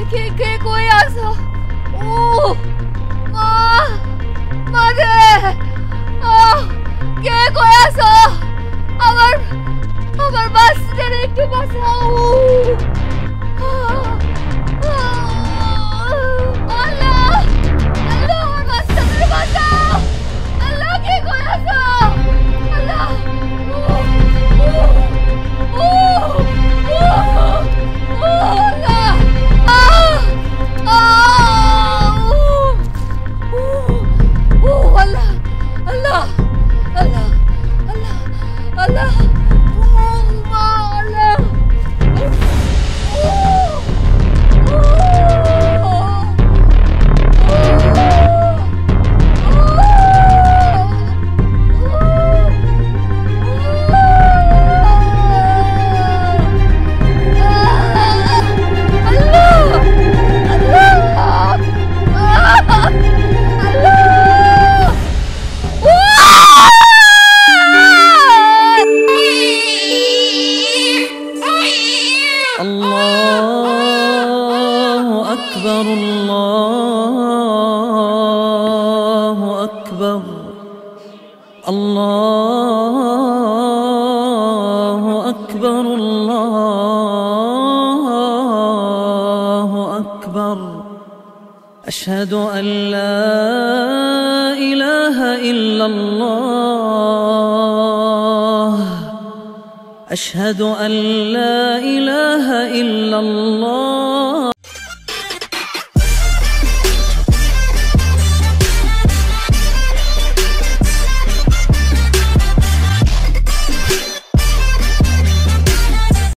কে কই আছো? ও মা, মা রে, ও কে কই আছো? আমার বাচ্চাদের একটু বাঁচাও। আল্লাহ, আল্লাহ, আমার বাচ্চাদের বাঁচাও। আল্লাহ, কে কই আছো? আল্লাহ, أشهد أن لا إله إلا الله أشهد أن لا إله إلا الله